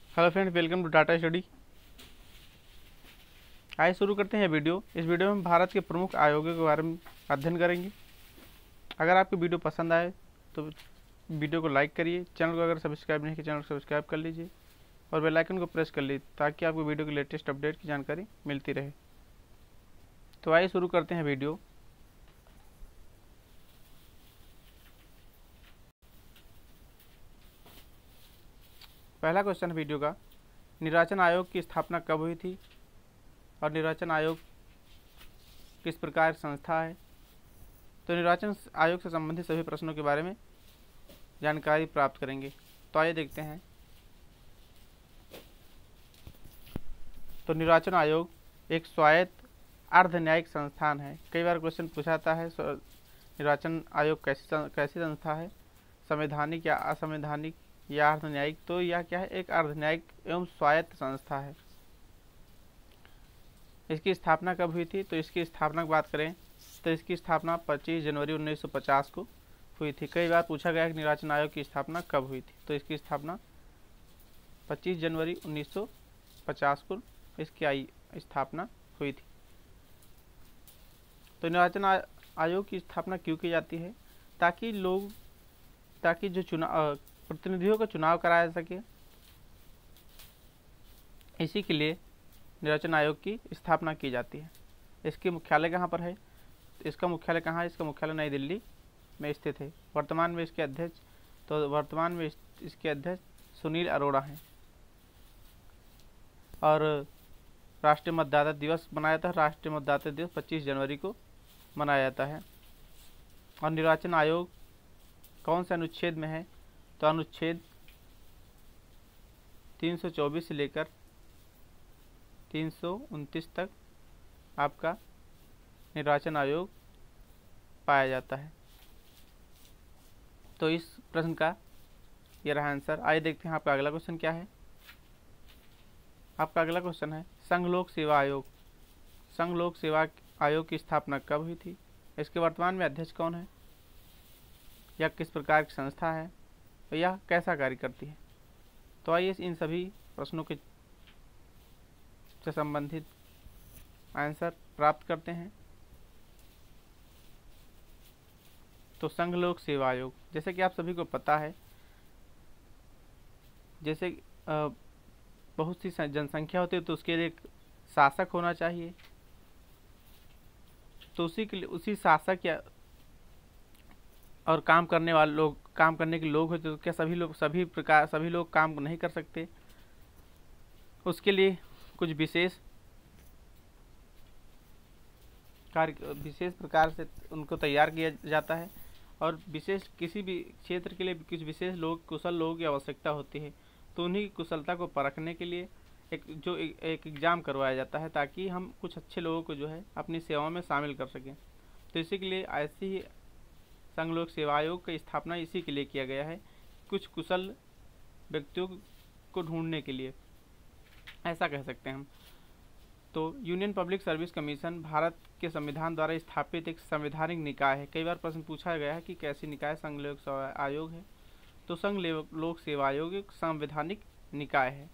Hello friend, welcome to Tata study. आइए शुरू करते हैं वीडियो। इस वीडियो में हम भारत के प्रमुख आयोगों के बारे में अध्ययन करेंगे। अगर आपको वीडियो पसंद आए तो वीडियो को लाइक करिए। चैनल को अगर सब्सक्राइब नहीं किया, चैनल को सब्सक्राइब कर लीजिए और बेल आइकन को प्रेस कर लीजिए ताकि आपको वीडियो की लेटेस्ट अपडेट की जानकारी मिलती रहे। तो आइए शुरू करते हैं वीडियो। पहला क्वेश्चन वीडियो का, निर्वाचन आयोग की स्थापना कब हुई थी और निर्वाचन आयोग किस प्रकार की संस्था है। तो निर्वाचन आयोग से संबंधित सभी प्रश्नों के बारे में जानकारी प्राप्त करेंगे। तो आइए देखते हैं। तो निर्वाचन आयोग एक स्वायत्त अर्ध न्यायिक संस्थान है। कई बार क्वेश्चन पूछा जाता है निर्वाचन आयोग कैसी संस्था है, संवैधानिक या असंवैधानिक या अर्ध न्यायिक। तो यह क्या है, एक अर्ध न्यायिक एवं स्वायत्त संस्था है। इसकी स्थापना कब हुई थी? तो इसकी स्थापना की बात करें तो इसकी स्थापना 25 जनवरी 1950 को हुई थी। कई बार पूछा गया कि निर्वाचन आयोग की स्थापना कब हुई थी। तो इसकी स्थापना 25 जनवरी 1950 को इसकी स्थापना हुई थी। तो निर्वाचन आयोग की स्थापना क्यों की जाती है? ताकि जो चुनाव प्रतिनिधियों का चुनाव कराया जा सके, इसी के लिए निर्वाचन आयोग की स्थापना की जाती है। इसके मुख्यालय कहाँ पर है? इसका मुख्यालय कहाँ है? इसका मुख्यालय नई दिल्ली में स्थित है। वर्तमान में इसके अध्यक्ष सुनील अरोड़ा हैं। और राष्ट्रीय मतदाता दिवस मनाया जाता है। राष्ट्रीय मतदाता दिवस 25 जनवरी को मनाया जाता है। और निर्वाचन आयोग कौन से अनुच्छेद में है? तो अनुच्छेद 324 से लेकर 329 तक आपका निर्वाचन आयोग पाया जाता है। तो इस प्रश्न का ये रहा आंसर। आइए देखते हैं आपका अगला क्वेश्चन क्या है। आपका अगला क्वेश्चन है, संघ लोक सेवा आयोग। संघ लोक सेवा आयोग की स्थापना कब हुई थी? इसके वर्तमान में अध्यक्ष कौन है? यह किस प्रकार की संस्था है? यह कैसा कार्य करती है? तो आइए इन सभी प्रश्नों के से संबंधित आंसर प्राप्त करते हैं। तो संघ लोक सेवा आयोग, जैसे कि आप सभी को पता है, जैसे बहुत सी जनसंख्या होती है तो उसके लिए एक शासक होना चाहिए। तो उसी शासक या और काम करने के लोग होते, तो क्या सभी लोग काम नहीं कर सकते? उसके लिए कुछ विशेष प्रकार से उनको तैयार किया जाता है और किसी भी क्षेत्र के लिए कुछ विशेष कुशल लोगों की आवश्यकता होती है। तो उन्हीं की कुशलता को परखने के लिए एक एग्ज़ाम करवाया जाता है ताकि हम कुछ अच्छे लोगों को जो है अपनी सेवाओं में शामिल कर सकें। तो इसी के लिए ऐसी ही संघ लोक सेवा आयोग की स्थापना इसी के लिए किया गया है, कुछ कुशल व्यक्तियों को ढूंढने के लिए, ऐसा कह सकते हैं हम। तो union public service commission Bharat के संविधान द्वारा स्थापित एक संवैधानिक निकाय है। कई बार प्रश्न पूछा गया है कि कैसी निकाय संघ लोक सेवा आयोग है। तो संघ लोक सेवा आयोग एक संवैधानिक निकाय है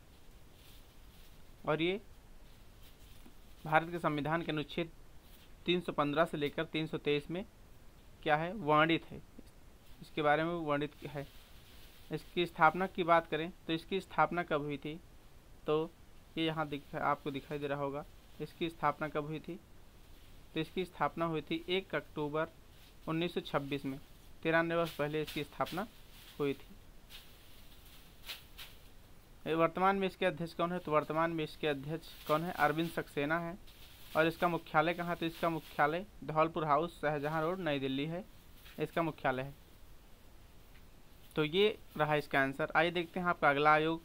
और ये भारत के संविधान के अनुच्छेद 315 से लेकर 323 में क्या है, वर्णित है। इसके बारे में वर्णित है। इसकी स्थापना की बात करें तो इसकी स्थापना कब हुई थी? तो ये यहाँ आपको दिखाई दे रहा होगा। इसकी स्थापना कब हुई थी? तो इसकी स्थापना हुई थी 1 अक्टूबर 1926 में। 93 वर्ष पहले इसकी स्थापना हुई थी। वर्तमान में इसके अध्यक्ष कौन है? तो वर्तमान में इसके अध्यक्ष कौन है? अरविंद सक्सेना है। और इसका मुख्यालय कहाँ? तो इसका मुख्यालय धौलपुर हाउस, शाहजहां रोड, नई दिल्ली है। इसका मुख्यालय है। तो ये रहा इसका आंसर। आइए देखते हैं आपका अगला आयोग।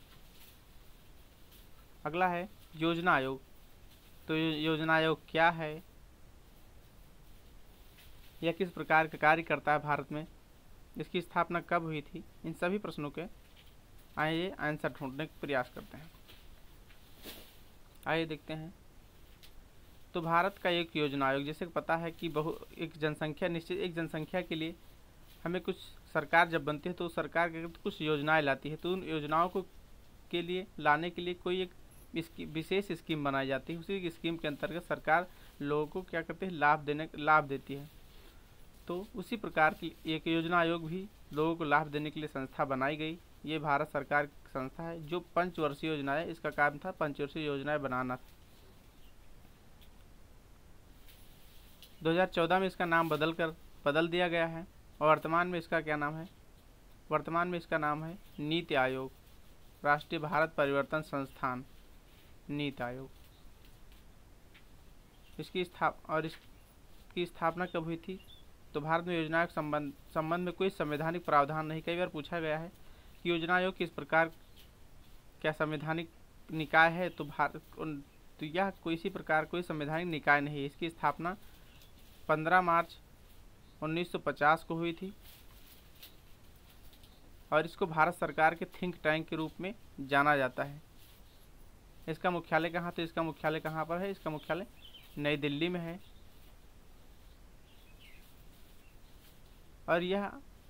अगला है योजना आयोग। तो योजना आयोग क्या है, यह किस प्रकार का कार्य करता है भारत में, इसकी स्थापना कब हुई थी, इन सभी प्रश्नों के आइए आंसर ढूंढने का प्रयास करते हैं। आइए देखते हैं। तो भारत का एक योजना आयोग, जैसे पता है कि एक जनसंख्या के लिए हमें कुछ सरकार जब बनती है तो सरकार कुछ योजनाएं लाती है। तो उन योजनाओं को उसके लिए लाने के लिए कोई एक इसकी विशेष स्कीम बनाई जाती है। उसी स्कीम के अंतर्गत सरकार लोगों को क्या करते हैं, लाभ देती है। तो उसी प्रकार की एक योजना आयोग भी लोगों को लाभ देने के लिए संस्था बनाई गई। ये भारत सरकार की संस्था है जो पंचवर्षीय योजना है, इसका काम था पंचवर्षीय योजनाएं बनाना। 2014 में इसका नाम बदल दिया गया है और वर्तमान में इसका क्या नाम है, वर्तमान में इसका नाम है नीति आयोग, राष्ट्रीय भारत परिवर्तन संस्थान नीति आयोग। इसकी स्थापना कब हुई थी? तो भारत में योजना के संबंध में कोई संवैधानिक प्रावधान नहीं। कई बार पूछा गया है कि योजना आयोग किस प्रकार क्या संवैधानिक निकाय है, तो यह किसी प्रकार कोई संवैधानिक निकाय नहीं है। इसकी स्थापना 15 मार्च 1950 को हुई थी और इसको भारत सरकार के थिंक टैंक के रूप में जाना जाता है। इसका मुख्यालय कहाँ? तो इसका मुख्यालय कहाँ पर है? इसका मुख्यालय नई दिल्ली में है। और यह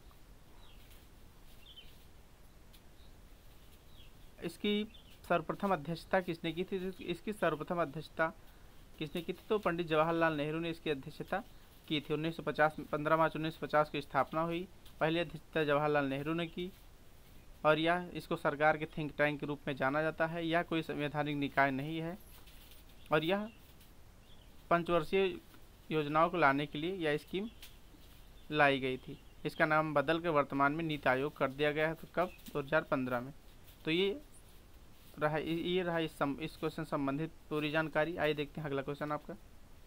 इसकी सर्वप्रथम अध्यक्षता किसने की थी? इसकी सर्वप्रथम अध्यक्षता किसने की थी? तो पंडित जवाहरलाल नेहरू ने इसकी अध्यक्षता की थी। 1950 15 मार्च 1950 की स्थापना हुई। पहली अध्यक्षता जवाहरलाल नेहरू ने की और यह इसको सरकार के थिंक टैंक के रूप में जाना जाता है। यह कोई संवैधानिक निकाय नहीं है और यह पंचवर्षीय योजनाओं को लाने के लिए यह स्कीम लाई गई थी। इसका नाम बदल कर वर्तमान में नीति आयोग कर दिया गया है। तो कब? 2015 में। तो ये रहा इस क्वेश्चन संबंधित पूरी जानकारी। आइए देखते हैं अगला क्वेश्चन आपका।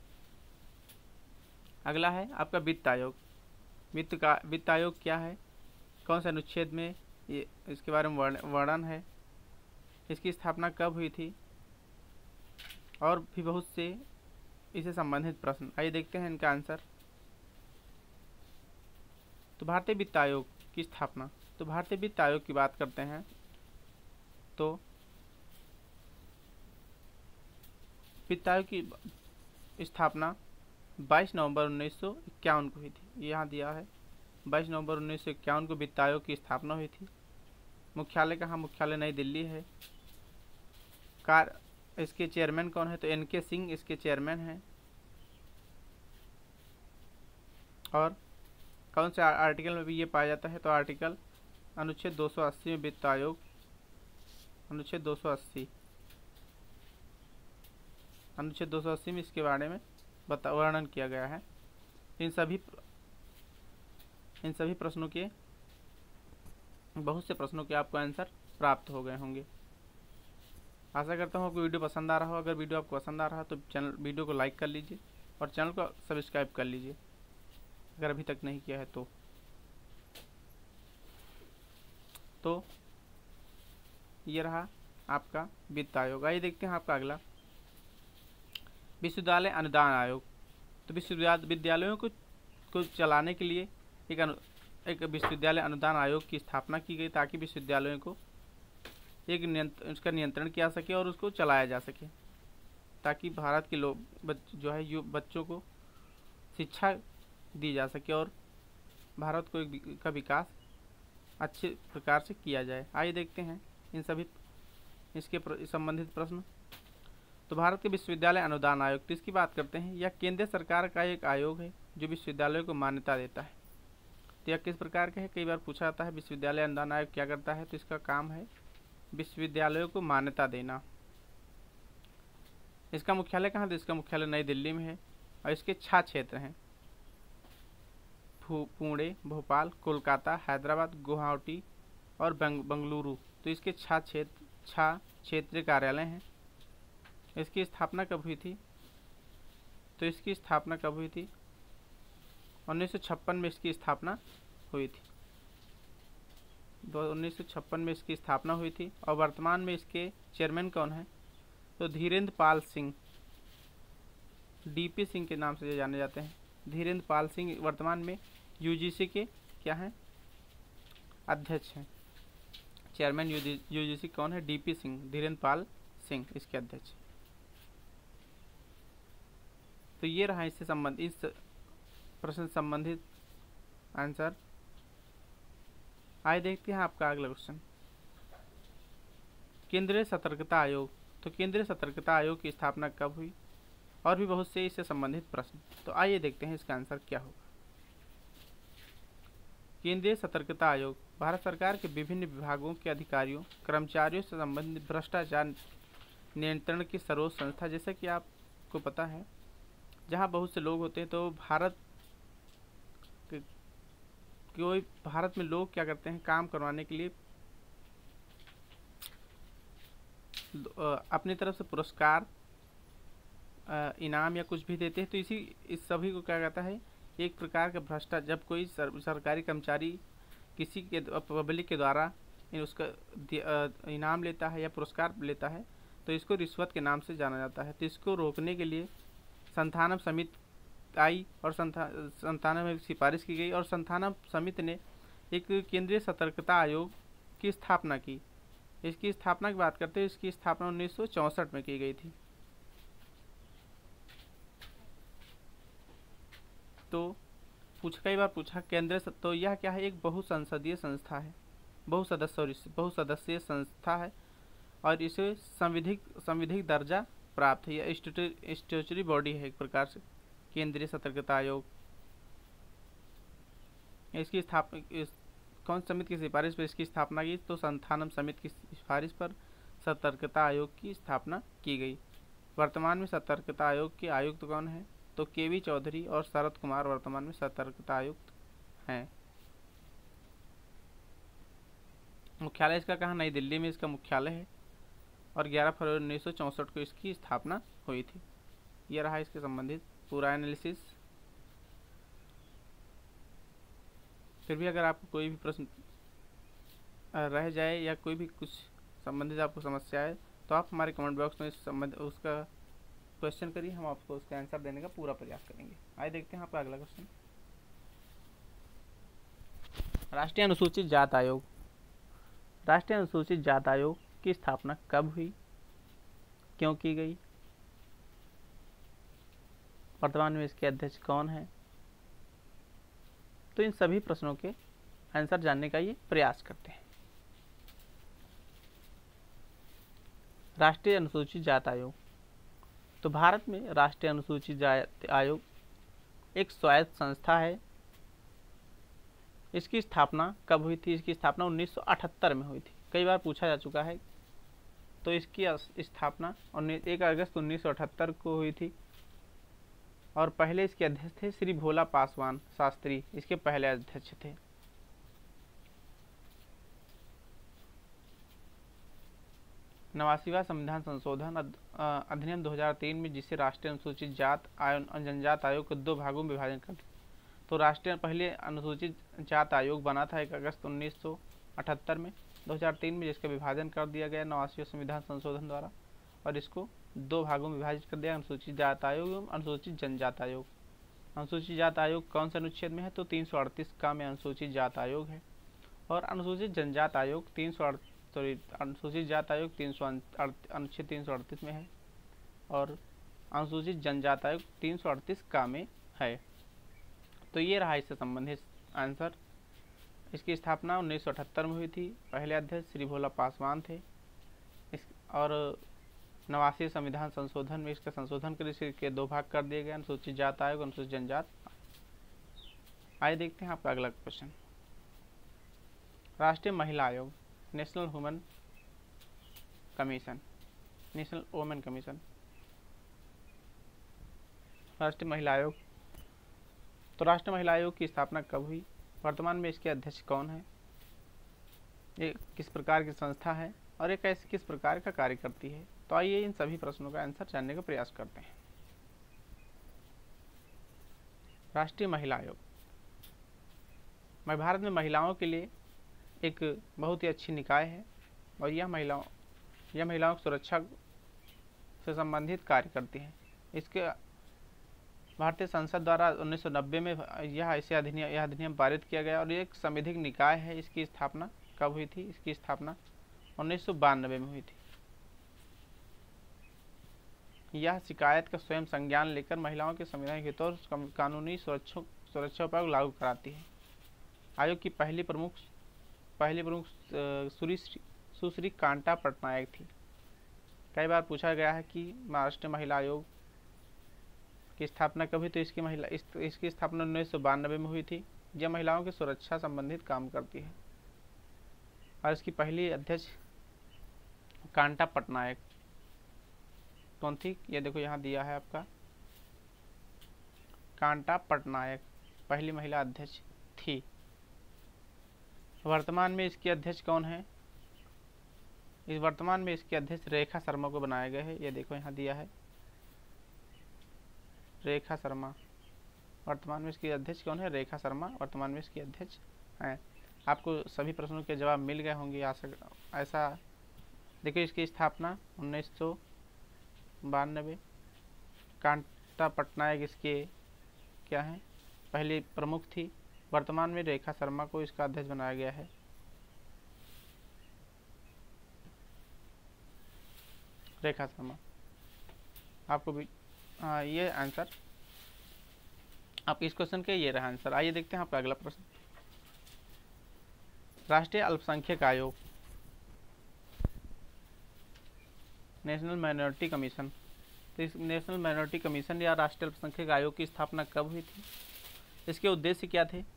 अगला है आपका वित्त आयोग। वित्त आयोग क्या है, कौन से अनुच्छेद में ये इसके बारे में वर्णन है, इसकी स्थापना कब हुई थी और भी बहुत से इससे संबंधित प्रश्न। आइए देखते हैं इनका आंसर। तो भारतीय वित्त आयोग की स्थापना, तो भारतीय वित्त आयोग की बात करते हैं तो वित्त आयोग की स्थापना 22 नवंबर 1951 को हुई थी। यहाँ दिया है 22 नवंबर 1951 को वित्त आयोग की स्थापना हुई थी। मुख्यालय कहाँ? मुख्यालय नई दिल्ली है। इसके चेयरमैन कौन है? तो NK सिंह इसके चेयरमैन हैं। और कौन से आर्टिकल में भी ये पाया जाता है? तो आर्टिकल अनुच्छेद 280 में वित्त आयोग, अनुच्छेद 280 में इसके बारे में वर्णन किया गया है। इन सभी प्रश्नों के, बहुत से प्रश्नों के आपको आंसर प्राप्त हो गए होंगे। आशा करता हूँ आपको वीडियो पसंद आ रहा हो। अगर वीडियो आपको पसंद आ रहा है तो वीडियो को लाइक कर लीजिए और चैनल को सब्सक्राइब कर लीजिए अगर अभी तक नहीं किया है तो ये रहा आपका वित्त आयोग। आइए देखते हैं आपका अगला विश्वविद्यालय अनुदान आयोग। तो विद्यालयों को चलाने के लिए एक विश्वविद्यालय अनुदान आयोग की स्थापना की गई ताकि विश्वविद्यालयों को उसका नियंत्रण किया सके और उसको चलाया जा सके, ताकि भारत के बच्चों को शिक्षा दी जा सके और भारत का विकास अच्छे प्रकार से किया जाए। आइए देखते हैं इसके संबंधित प्रश्न। तो भारत के विश्वविद्यालय अनुदान आयोग, तो इसकी बात करते हैं। यह केंद्र सरकार का एक आयोग है जो विश्वविद्यालयों को मान्यता देता है। तो यह किस प्रकार का है? कई बार पूछा जाता है विश्वविद्यालय अनुदान आयोग क्या करता है? तो इसका काम है विश्वविद्यालयों को मान्यता देना। इसका मुख्यालय कहाँ? तो इसका मुख्यालय नई दिल्ली में है और इसके 6 क्षेत्र हैं: पुणे, भोपाल, कोलकाता, हैदराबाद, गुवाहाटी और बंगलुरु। तो इसके 6 क्षेत्रीय कार्यालय हैं। इसकी स्थापना कब हुई थी? तो इसकी स्थापना कब हुई थी? 1956 में इसकी स्थापना हुई थी। 1956 में इसकी स्थापना हुई थी और वर्तमान में इसके चेयरमैन कौन है? तो धीरेन्द्र पाल सिंह, DP सिंह के नाम से जाने जाते हैं। धीरेन्द्र पाल सिंह वर्तमान में UGC के क्या हैं? अध्यक्ष हैं। चेयरमैन UGC कौन है? DP सिंह, धीरेन्द्र पाल सिंह इसके अध्यक्ष। तो ये रहा इस प्रश्न से संबंधित आंसर। आइए देखते हैं आपका अगला क्वेश्चन। केंद्रीय सतर्कता आयोग, तो केंद्रीय सतर्कता आयोग की स्थापना कब हुई? और भी बहुत से इससे संबंधित प्रश्न, तो आइए देखते हैं इसका आंसर क्या होगा। केंद्रीय सतर्कता आयोग भारत सरकार के विभिन्न विभागों के अधिकारियों कर्मचारियों से संबंधित भ्रष्टाचार नियंत्रण की सर्वोच्च संस्था। जैसा कि आपको पता है, जहाँ बहुत से लोग होते हैं तो भारत में लोग क्या करते हैं, काम करवाने के लिए अपनी तरफ से पुरस्कार इनाम या कुछ भी देते हैं। तो इस सभी को क्या कहता है, एक प्रकार का भ्रष्टाचार। जब कोई सरकारी कर्मचारी किसी के पब्लिक के द्वारा उसका इनाम लेता है या पुरस्कार लेता है, तो इसको रिश्वत के नाम से जाना जाता है। तो इसको रोकने के लिए संथानम समिति आई और संथानम में सिफारिश की गई और संथानम समिति ने एक केंद्रीय सतर्कता आयोग की स्थापना की। इसकी स्थापना की बात करते हैं, इसकी स्थापना 1964 में की गई थी। तो कई बार पूछा केंद्र, तो यह क्या है, एक बहुसंसदीय संस्था है, बहुसदस्यीय संस्था है और इसे संविधिक दर्जा प्राप्त है। यह स्टैट्यूटरी बॉडी है एक प्रकार से, केंद्रीय सतर्कता आयोग। इसकी स्थापना कौन समिति की सिफारिश पर इसकी स्थापना की? तो संथानम समिति की सिफारिश पर सतर्कता आयोग की स्थापना की गई। वर्तमान में सतर्कता आयोग के आयुक्त कौन है? तो केवी चौधरी और शरद कुमार वर्तमान में सतर्कता आयुक्त हैं। मुख्यालय इसका कहाँ? नई दिल्ली में इसका मुख्यालय है और 11 फरवरी 1964 को इसकी स्थापना हुई थी। यह रहा इसके संबंधित पूरा एनालिसिस। फिर भी अगर आपको कोई भी प्रश्न रह जाए या कोई भी कुछ संबंधित आपको समस्या है, तो आप हमारे कमेंट बॉक्स में उसका क्वेश्चन करिए, हम आपको उसका आंसर देने का पूरा प्रयास करेंगे। आइए देखते हैं आपका अगला क्वेश्चन। राष्ट्रीय अनुसूचित जात आयोग। राष्ट्रीय अनुसूचित जात आयोग की स्थापना कब हुई, क्यों की गई, वर्तमान में इसके अध्यक्ष कौन है? तो इन सभी प्रश्नों के आंसर जानने का ये प्रयास करते हैं। राष्ट्रीय अनुसूचित जात आयोग, तो भारत में राष्ट्रीय अनुसूचित जाति आयोग एक स्वायत्त संस्था है। इसकी स्थापना कब हुई थी? इसकी स्थापना 1978 में हुई थी। कई बार पूछा जा चुका है। तो इसकी स्थापना 1 अगस्त 1978 को हुई थी और पहले इसके अध्यक्ष थे श्री भोला पासवान शास्त्री, इसके पहले अध्यक्ष थे। नवासीवां संविधान संशोधन अधिनियम 2003 में जिसे राष्ट्रीय अनुसूचित जात जनजात आयोग को 2 भागों में विभाजन कर दिया। तो राष्ट्रीय पहले अनुसूचित जात आयोग बना था 1 अगस्त 1978 में। 2003 में जिसका विभाजन कर दिया गया 89वें संविधान संशोधन द्वारा और इसको 2 भागों में विभाजित कर दिया, अनुसूचित जात आयोग एवं अनुसूचित जनजात आयोग। अनुसूचित जात आयोग कौन से अनुच्छेद में है? तो 338 का में अनुसूचित जात आयोग है और अनुसूचित जनजात आयोग अनुसूचित जात आयोग अनुच्छेद 338 में है और अनुसूचित जनजात आयोग 338 का में है। तो ये रहा इससे संबंधित आंसर। इसकी स्थापना 1978 में हुई थी। पहले अध्यक्ष श्री भोला पासवान थे और 89वें संविधान संशोधन में इसका संशोधन कर इसके 2 भाग कर दिए गए, अनुसूचित जात आयोग अनुसूचित जनजात। आइए देखते हैं आपका अगला क्वेश्चन। राष्ट्रीय महिला आयोग, national women commission, national women commission. राष्ट्रीय महिला आयोग, तो राष्ट्रीय महिला आयोग की स्थापना कब हुई, वर्तमान में इसके अध्यक्ष कौन है, ये किस प्रकार की संस्था है और ये कैसे किस प्रकार का कार्य करती है? तो आइए इन सभी प्रश्नों का आंसर जानने का प्रयास करते हैं। राष्ट्रीय महिला आयोग भारत में महिलाओं के लिए एक बहुत ही अच्छी निकाय है और यह महिलाओं की सुरक्षा से संबंधित कार्य करती है। इसके भारतीय संसद द्वारा 1990 में यह अधिनियम पारित किया गया और ये एक संवैधानिक निकाय है। इसकी स्थापना कब हुई थी? इसकी स्थापना 1992 में हुई थी। यह शिकायत का स्वयं संज्ञान लेकर महिलाओं के संवैधानिक हितों और कानूनी सुरक्षा पर लागू कराती है। आयोग की पहली प्रमुख सुश्री कांता पटनायक थी। कई बार पूछा गया है कि महाराष्ट्र महिला आयोग की स्थापना कब हुई, तो इसकी स्थापना 1992 में हुई थी। यह महिलाओं की सुरक्षा संबंधित काम करती है और इसकी पहली अध्यक्ष कांता पटनायक कौन थी, ये देखो यहाँ दिया है आपका, कांता पटनायक पहली महिला अध्यक्ष थी। वर्तमान में इसके अध्यक्ष कौन है, इस वर्तमान में इसके अध्यक्ष रेखा शर्मा को बनाया गया है। ये देखो यहाँ दिया है रेखा शर्मा, वर्तमान में इसकी अध्यक्ष कौन है, रेखा शर्मा वर्तमान में इसकी अध्यक्ष हैं। आपको सभी प्रश्नों के जवाब मिल गए होंगे ऐसा। देखिए इसकी स्थापना 1992, कांता पटनायक इसके क्या हैं, पहली प्रमुख थी। वर्तमान में रेखा शर्मा को इसका अध्यक्ष बनाया गया है। रेखा शर्मा आपको भी ये आंसर, आप इस क्वेश्चन के ये रहा आंसर। आइए देखते हैं आपका अगला प्रश्न। राष्ट्रीय अल्पसंख्यक आयोग, नेशनल माइनॉरिटी कमीशन, तो इस नेशनल माइनॉरिटी कमीशन या राष्ट्रीय अल्पसंख्यक आयोग की स्थापना कब हुई थी, इसके उद्देश्य क्या थे,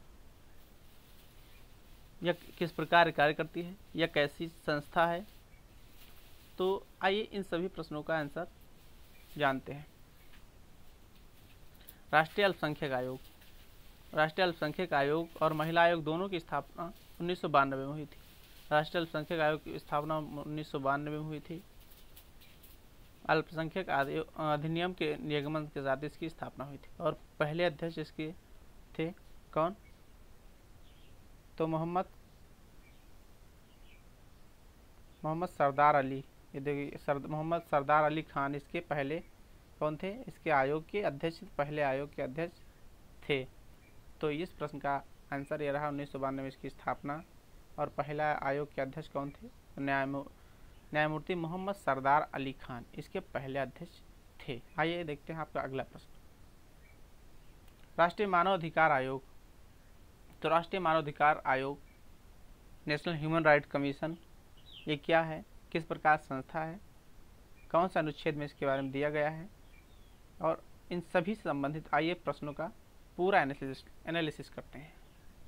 यह किस प्रकार कार्य करती है, यह कैसी संस्था है। तो आइए इन सभी प्रश्नों का आंसर जानते हैं। राष्ट्रीय अल्पसंख्यक आयोग, राष्ट्रीय अल्पसंख्यक आयोग और महिला आयोग दोनों की स्थापना 1992 में हुई थी। राष्ट्रीय अल्पसंख्यक आयोग की स्थापना 1992 में हुई थी। अल्पसंख्यक अधिनियम के निगमन के साथ इसकी स्थापना हुई थी और पहले अध्यक्ष इसके थे कौन, तो मोहम्मद सरदार अली। ये देखिए मोहम्मद सरदार अली खान इसके पहले कौन थे, इसके आयोग के अध्यक्ष, पहले आयोग के अध्यक्ष थे। तो इस प्रश्न का आंसर ये रहा 1992 में इसकी स्थापना और पहला आयोग के अध्यक्ष कौन थे, न्यायमूर्ति मोहम्मद सरदार अली खान इसके पहले अध्यक्ष थे। आइए देखते हैं आपका अगला प्रश्न। राष्ट्रीय मानव अधिकार आयोग, तो राष्ट्रीय मानव अधिकार आयोग नेशनल ह्यूमन राइट कमीशन ये क्या है, किस प्रकार संस्था है, कौन सा अनुच्छेद में इसके बारे में दिया गया है, और इन सभी से संबंधित आइए प्रश्नों का पूरा एनालिसिस करते हैं।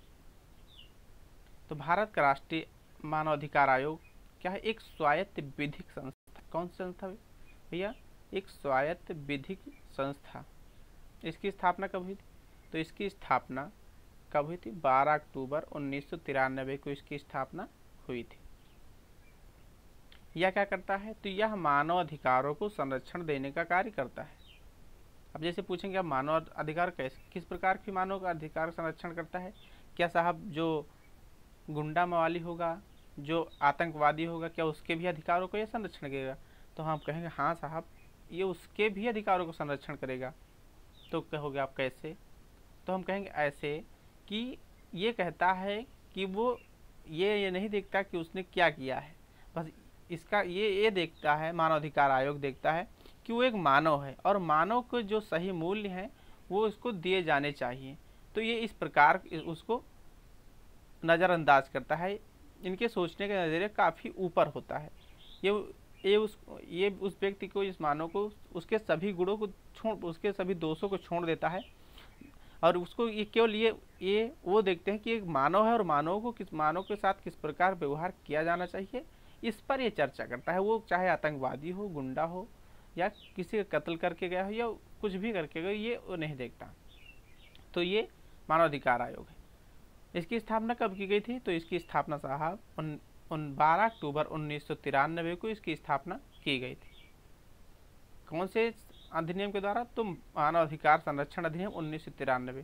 तो भारत का राष्ट्रीय मानव अधिकार आयोग क्या है, एक स्वायत्त विधिक संस्था। कौन सी संस्था भैया, एक स्वायत्त विधिक संस्था। इसकी स्थापना कब हुई थी, तो इसकी स्थापना कब हुई थी, 12 अक्टूबर 1993 को इसकी स्थापना हुई थी। यह क्या करता है, तो यह मानव अधिकारों को संरक्षण देने का कार्य करता है। अब जैसे पूछेंगे अब मानव अधिकार किस प्रकार की मानव का अधिकार संरक्षण करता है, क्या साहब जो गुंडा मवाली होगा, जो आतंकवादी होगा, क्या उसके भी अधिकारों को यह संरक्षण करेगा, तो हम कहेंगे हाँ साहब ये उसके भी अधिकारों को संरक्षण करेगा। तो कहोगे आप कैसे, तो हम कहेंगे ऐसे कि ये कहता है कि वो ये नहीं देखता कि उसने क्या किया है, बस इसका ये देखता है, मानवाधिकार आयोग देखता है कि वो एक मानव है और मानव को जो सही मूल्य हैं वो उसको दिए जाने चाहिए। तो ये इस प्रकार उसको नज़रअंदाज करता है। इनके सोचने का नज़रिया काफ़ी ऊपर होता है। ये उस व्यक्ति को, इस मानव को उसके सभी गुणों को उसके सभी दोषों को छोड़ देता है और उसको ये केवल ये वो देखते हैं कि एक मानव है और मानव के साथ किस प्रकार व्यवहार किया जाना चाहिए, इस पर ये चर्चा करता है। वो चाहे आतंकवादी हो, गुंडा हो या किसी का कत्ल करके गया हो या कुछ भी करके गया, ये वो नहीं देखता। तो ये मानवाधिकार आयोग है। इसकी स्थापना कब की गई थी, तो इसकी स्थापना साहब 12 अक्टूबर 1993 को इसकी स्थापना की गई थी। कौन से अधिनियम के द्वारा, तो मानव अधिकार संरक्षण अधिनियम 1993।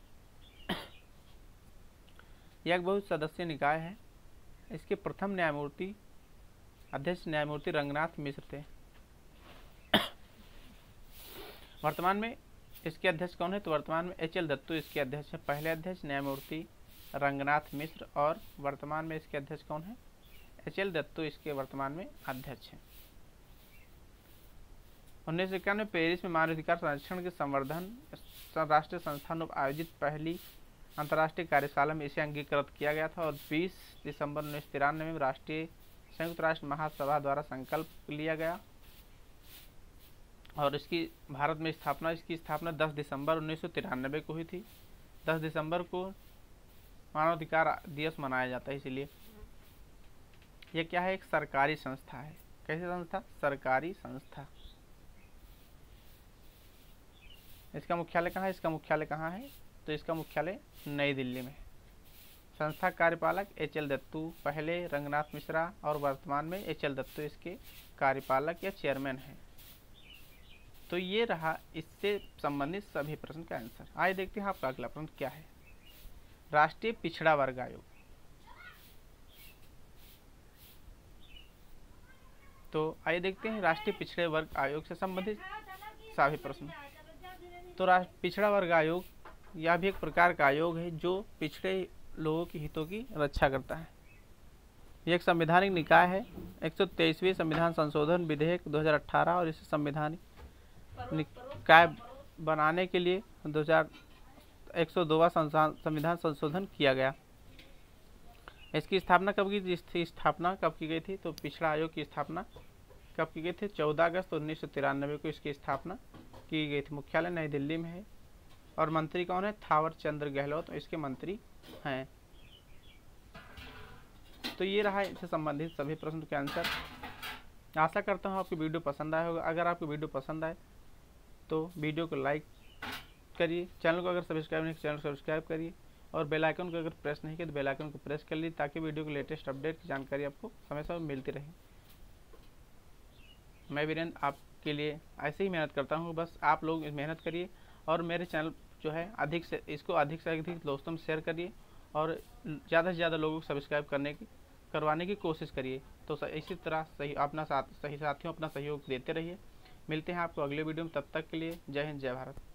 यह एक बहुत सदस्य निकाय है। इसके प्रथम न्यायमूर्ति अध्यक्ष न्यायमूर्ति रंगनाथ मिश्र थे। वर्तमान में इसके अध्यक्ष कौन है, तो वर्तमान में HL दत्तू इसके अध्यक्ष है। पहले अध्यक्ष न्यायमूर्ति रंगनाथ मिश्र और वर्तमान में इसके अध्यक्ष कौन है, HL दत्तू इसके वर्तमान में अध्यक्ष हैं। 1991 में पेरिस में मानवाधिकार संरक्षण के संवर्धन राष्ट्रीय संस्थान में आयोजित पहली अंतर्राष्ट्रीय कार्यशाला में इसे अंगीकृत किया गया था और 20 दिसंबर 1993 में राष्ट्रीय संयुक्त राष्ट्र महासभा द्वारा संकल्प लिया गया और इसकी भारत में इसकी स्थापना 10 दिसंबर 1993 को हुई थी। 10 दिसंबर को मानवाधिकार दिवस मनाया जाता है। इसीलिए यह क्या है, एक सरकारी संस्था है। कैसी संस्था? सरकारी संस्था। इसका मुख्यालय कहाँ है? इसका मुख्यालय कहाँ है? तो इसका मुख्यालय नई दिल्ली में। संस्था कार्यपालक HL दत्तू, पहले रंगनाथ मिश्रा और वर्तमान में HL दत्तू इसके कार्यपालक या चेयरमैन हैं। तो ये रहा इससे संबंधित सभी प्रश्न का आंसर। आइए देखते हैं आपका अगला प्रश्न क्या है। राष्ट्रीय पिछड़ा वर्ग आयोग। तो आइए देखते हैं राष्ट्रीय पिछड़े वर्ग आयोग से संबंधित सभी प्रश्न। तो पिछड़ा वर्ग आयोग यह भी एक प्रकार का आयोग है जो पिछड़े लोगों के हितों की रक्षा करता है। यह एक संवैधानिक निकाय है। 123वें संविधान संशोधन विधेयक 2018 और इसे संवैधानिक निकाय बनाने के लिए 102वां संविधान संशोधन किया गया। इसकी स्थापना कब की गई थी? तो पिछड़ा आयोग की स्थापना कब की गई थी? 14 अगस्त 1993 को इसकी स्थापना की गई थी। मुख्यालय नई दिल्ली में है और मंत्री कौन है? थावर चंद गहलोत इसके मंत्री हैं। तो ये रहा इससे संबंधित सभी प्रश्न के आंसर। आशा करता हूँ आपकी वीडियो पसंद आया होगा। अगर आपकी वीडियो पसंद आए तो वीडियो को लाइक करिए, चैनल को अगर सब्सक्राइब नहीं चैनल को सब्सक्राइब करिए और बेल आइकन को अगर प्रेस नहीं किया तो बेल आइकन को प्रेस कर लीजिए ताकि वीडियो की लेटेस्ट अपडेट की जानकारी आपको समय समय मिलती रहे। मैं वीरेंद्र आपके लिए ऐसे ही मेहनत करता हूँ, बस आप लोग मेहनत करिए और मेरे चैनल जो है अधिक से अधिक दोस्तों में शेयर करिए और ज़्यादा से ज़्यादा लोगों को सब्सक्राइब करवाने की कोशिश करिए। तो इसी तरह सही साथियों अपना सहयोग देते रहिए। मिलते हैं आपको अगले वीडियो में, तब तक के लिए जय हिंद जय भारत।